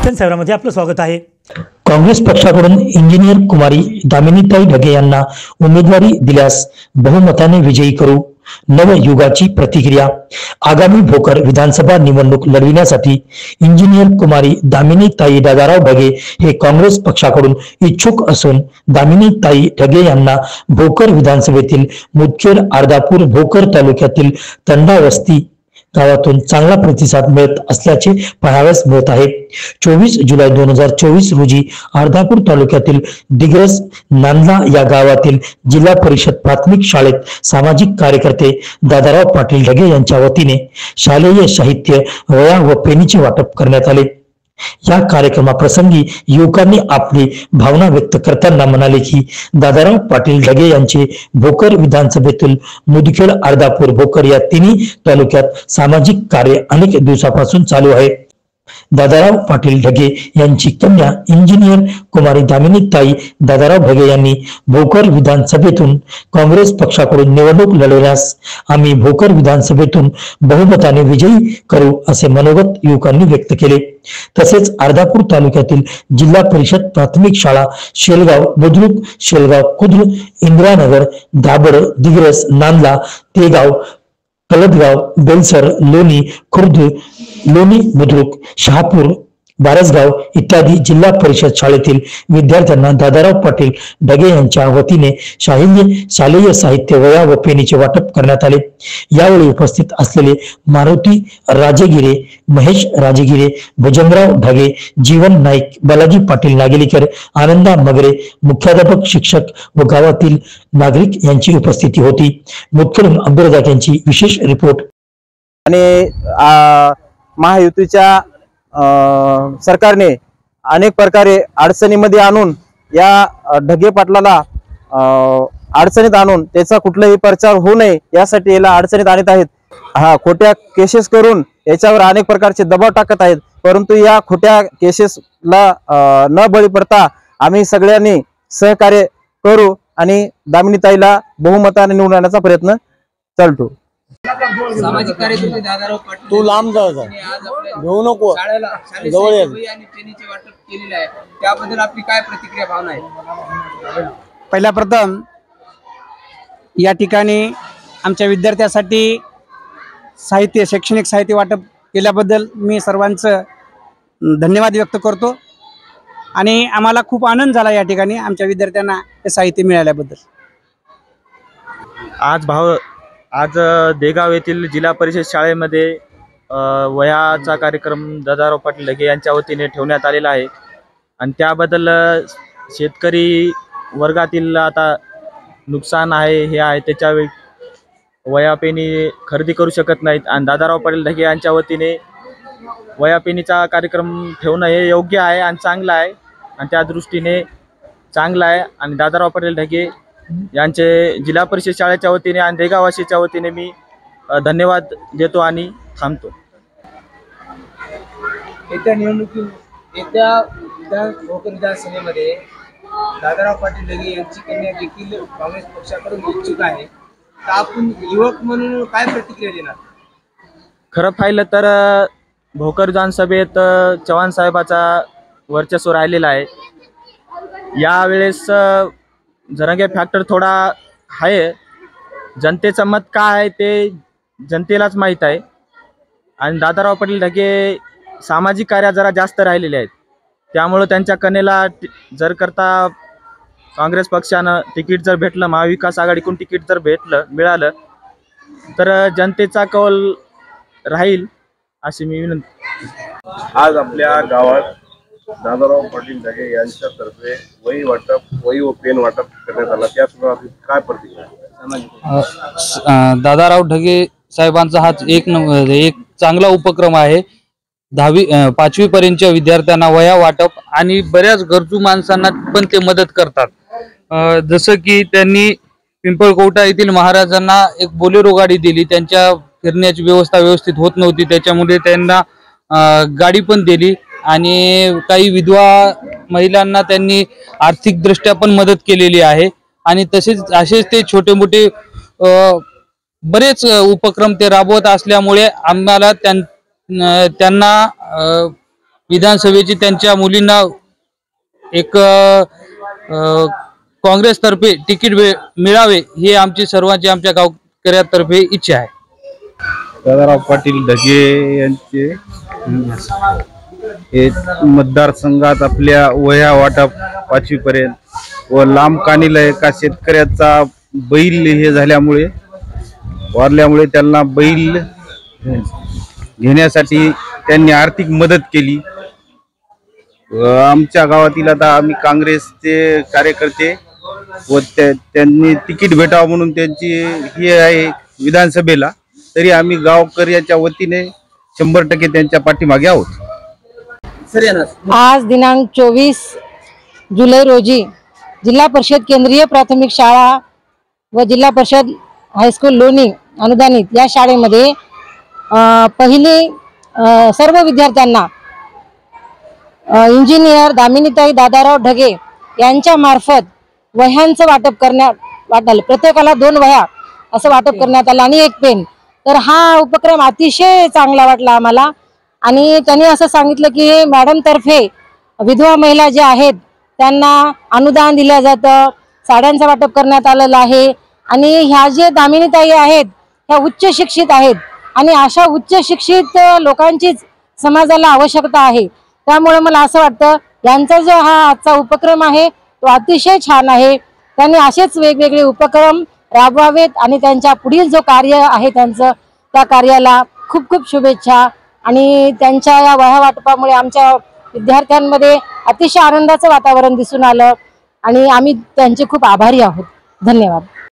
शिक्षण सेवामध्ये आपलं स्वागत आहे। काँग्रेस पक्षाकडून इंजिनियर कुमारी दामिनीताई ढगे यांना उमेदवारी दिल्यास बहुमताने विजयी करू। नवयुगाची प्रतिक्रिया। आगामी भोकर विधानसभा निवडणूक लढविण्यासाठी इंजिनियर कुमारी दामिनीताई दादाराव ढगे हे काँग्रेस पक्षाकडून इच्छुक असून दामिनीताई ढगे यांना भोकर विधानसभेतील मुदखेड, अर्धापूर, भोकर तालुक्यातील तंडावस्ती गावातून चांगला प्रतिसाद मिळत असल्याचे पाहावयास मिळत आहे। 24 जुलै 2024 रोजी अर्धापूर तालुक्यातील दिग्रस नांदला या गावातील जिल्हा परिषद प्राथमिक शाळेत सामाजिक कार्यकर्ते दादाराव पाटील ढगे यांच्या वतीने शालेय साहित्य, वह्या व पेनीचे वाटप करण्यात आले। या कार्यक्रमाप्रसंगी युवकांनी आपली भावना व्यक्त करताना म्हणाले की दादाराव पाटील ढगे यांचे भोकर विधानसभेतील मुदखेड, अर्धापूर, भोकर या तिन्ही तालुक्यात सामाजिक कार्य अनेक दिवसापासून चालू आहे। दादाराव पाटील ढगे यांची कन्या इंजिनियर कुमारी दामिनीताई दादाराव ढगे यांनी भोकर विधानसभेतून काँग्रेस पक्षाकडून निवडणूक लढवण्यास आम्ही भोकर विधानसभेतून बहुमताने विजयी करू असे मनोगत युवकांनी व्यक्त केले। तसेच अर्धापूर तालुक्यातील जिल्हा परिषद प्राथमिक शाळा शेलगाव, बुद्रुक, शेलगाव खुर्द, इंदिरानगर, दाभड, दिग्रस, नांदला, तेगाव, कलदगाव, बेलसर, लोणी खुर्द, लोणी बुद्रुक, शहापूर, बारसगाव इत्यादी जिल्हा परिषद शाळेतील विद्यार्थ्यांना दादाराव पाटील ढगे यांच्या वतीने शालेय साहित्य, वह्या व पेनीचे वाटप करण्यात आले। यावेळी उपस्थित असलेले मारुती राजेगिरे, महेश राजेगिरे, भुजंगराव ढगे, जीवन नाईक, बालाजी पाटील नागेलीकर, आनंदा मगरे, मुख्याध्यापक, शिक्षक व गावातील नागरिक यांची उपस्थिती होती। मुदखेडहून अब्दुल यांची विशेष रिपोर्ट। आणि महायुतीच्या सरकारने अनेक प्रकारे अडचणीमध्ये आणून या ढगे पाटलाला अडचणीत आणून त्याचा कुठलाही प्रचार होऊ नये यासाठी याला अडचणीत आणत आहेत। खोट्या केसेस करून याच्यावर अनेक प्रकारचे दबाव टाकत आहेत, परंतु या खोट्या केसेसला न बळी पडता आम्ही सगळ्यांनी सहकार्य करू आणि दामिनीताईला बहुमताने निवडून आणण्याचा प्रयत्न चालतो। सामाजिक कार्यकर्ते दादाराव पाटील तू लांब जा घेऊ नको जवळ ये आणि पेनीचे वाटप केलेले आहे, त्याबद्दल आपली काय प्रतिक्रिया, भावना आहे? पहिला प्रथम या ठिकाणी आमच्या विद्यार्थ्यांसाठी साहित्य, शैक्षणिक साहित्य वाटप केल्याबद्दल मी सर्वांचं धन्यवाद व्यक्त करतो आणि आम्हाला खूप आनंद झाला या ठिकाणी आमच्या विद्यार्थ्यांना हे साहित्य मिळाल्याबद्दल। आज देगाव येथील जिल्हा परिषद शाळेमध्ये वह्याचा कार्यक्रम दादाराव पाटील ढगे यांच्या वतीने ठेवण्यात आलेला आहे आणि त्याबद्दल शेतकरी वर्गातील आता नुकसान आहे हे आहे, त्याच्यावेळी वह्या पेनी खरेदी करू शकत नाहीत आणि दादाराव पाटील ढगे यांच्या वतीने वह्या पेनीचा कार्यक्रम ठेवणं हे योग्य आहे आणि चांगलं आहे आणि त्या दृष्टीने चांगलं आहे आणि दादाराव पाटील ढगे यांचे जिल्हा परिषद शाळेच्या वतीने आणि देगाववासीच्या वतीने मी धन्यवाद देतो आणि थांबतो। येत्या भोकर विधानसभेमध्ये दादाराव पाटील ढगे यांची कन्या देखील काँग्रेस पक्षाकडून इच्छुक आहे, तर आपण युवक म्हणून काय प्रतिक्रिया देणार? खरं पाहिलं तर भोकर विधानसभेत चव्हाण साहेबाचा वर्चस्व राहिलेला आहे। यावेळेस जरांगे फॅक्टर थोडा आहे, जनतेचं मत काय आहे ते जनतेलाच माहीत आहे आणि दादाराव पाटील ढगे सामाजिक कार्य जरा जास्त राहिलेले आहेत, त्यामुळं त्यांच्या कन्येला जर करता काँग्रेस पक्षानं तिकीट जर भेटलं, महाविकास आघाडीकडून तिकीट जर मिळालं तर जनतेचा कौल राहील अशी मी विनंती। आज आपल्या गावात दादाराव पाटील ढगे यांच्यातर्फे वही व पेन वाटप करण्यात आला, त्या संदर्भात काय प्रतिक्रिया? दादाराव ढगे साहेबांचा हा एक चांगला उपक्रम आहे। 5वी पर्यंतच्या विद्यार्थ्यांना वह्या वाटप आणि बऱ्याच गरजू माणसांना पण ते मदत करतात। जसं की त्यांनी पिंपळकोटा येथील महाराजांना एक बोलेरो गाडी दिली, त्यांच्या फिरण्याची व्यवस्था व्यवस्थित होत नव्हती, त्याच्यामुळे त्यांना गाडी पण दिली आणि काही विधवा महिलांना त्यांनी आर्थिक दृष्ट्या पण मदत केलेली आहे आणि तसेच असेच ते छोटे मोठे बरेच उपक्रम ते राबवत असल्यामुळे आम्हाला त्यांना विधानसभेची त्यांच्या मुलींना एक काँग्रेसतर्फे तिकीट मिळावे ही आमची सर्वांची आमच्या गावकऱ्यातर्फे इच्छा आहे. दादाराव पाटील ढगे यांचे हे मतदारसंघात आपल्या वह्या वाटप 5वी पर्यंत व लांब कानीला एका शेतकऱ्याचा बैल हे झाल्यामुळे वारल्यामुळे त्यांना बैल घेण्यासाठी त्यांनी आर्थिक मदत केली. आमच्या गावातील आता आम्ही काँग्रेसचे कार्यकर्ते व त्यांनी तिकीट भेटावं म्हणून त्यांची ही आहे विधानसभेला, तरी आम्ही गावकऱ्याच्या वतीने 100% त्यांच्या पाठीमागे आहोत. आज दिनांक 24 जुलै रोजी जिल्हा परिषद केंद्रीय प्राथमिक शाळा व जिल्हा परिषद हायस्कूल लोणी अनुदानित या शाळेमध्ये पहिली सर्व विद्यार्थ्यांना इंजिनियर दामिनीताई दादाराव ढगे यांच्या मार्फत वह्यांचं वाटप करण्यात आलं. प्रत्येकाला 2 वह्या असं वाटप करण्यात आलं आणि 1 पेन. तर हा उपक्रम अतिशय चांगला वाटला आम्हाला. आणि त्यांनी असं सांगितलं की मॅडम तर्फे विधवा महिला ज्या आहेत त्यांना अनुदान दिलं जातं, साड्यांचं वाटप करण्यात आलेलं आहे. आणि ह्या जे दामिनीताई आहेत ह्या उच्च शिक्षित आहेत आणि अशा उच्च शिक्षित लोकांचीच समाजाला आवश्यकता आहे. त्यामुळे मला असं वाटतं यांचा जो हा आजचा उपक्रम आहे तो अतिशय छान आहे. त्यांनी असेच वेगवेगळे उपक्रम राबवावेत आणि त्यांच्या पुढील जो कार्य आहे त्यांचं त्या कार्याला खूप खूप शुभेच्छा. आणि त्यांच्या या वह्या वाटपामुळे आमच्या विद्यार्थ्यांमध्ये अतिशय आनंदाचं वातावरण दिसून आलं आणि आम्ही त्यांचे खूप आभारी आहोत. धन्यवाद.